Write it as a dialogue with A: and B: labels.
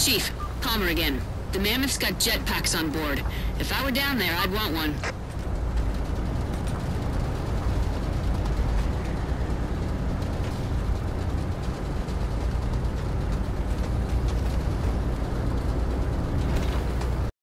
A: Chief, Palmer again. The Mammoth's got jetpacks on board. If I were down there, I'd want one.